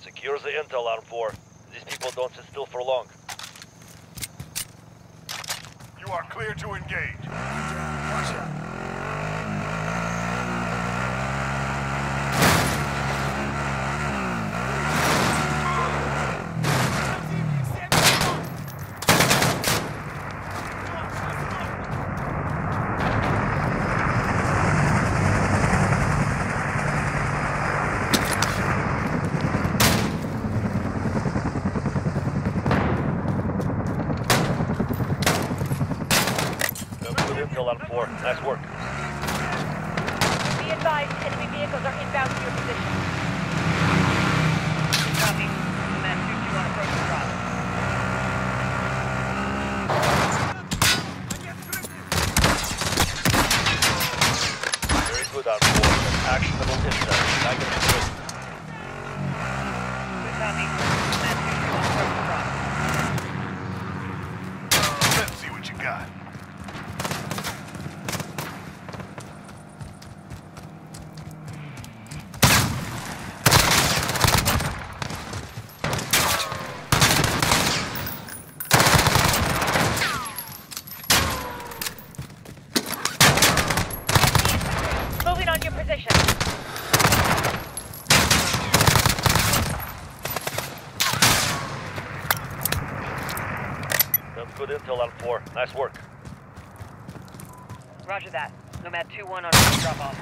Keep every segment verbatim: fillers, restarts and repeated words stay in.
Secure the intel, Arm four. These people don't sit still for long. You are clear to engage. Watch out. Intel, Arm four. Nice work. Be advised, enemy vehicles are inbound to your position. Copy. Command two two on approach to drop. Very good, Arm four. Actionable intel. I can do it. Copy. Command two two on approach to drop. Let's see what you got. Moving on your position. That's good intel, Arm four. Nice work. Roger that. Nomad two one on drop off.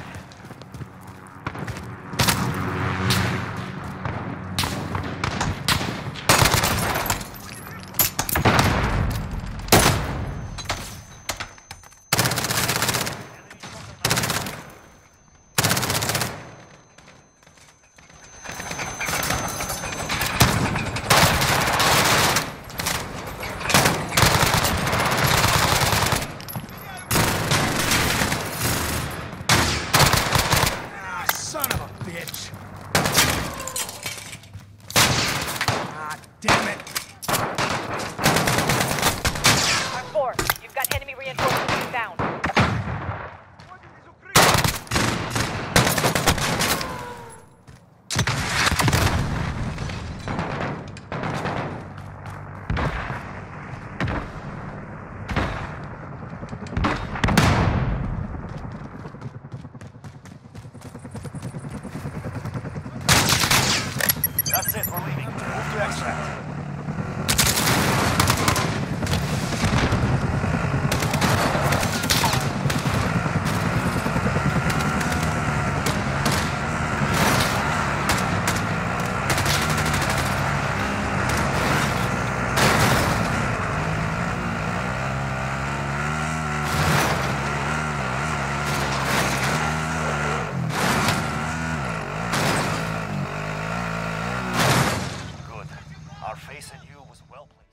Son of a bitch! Ah, damn it! Arm four, you've got enemy reinforcements inbound. That's it, we're leaving. Move to extract. Good. Our face in you was well played.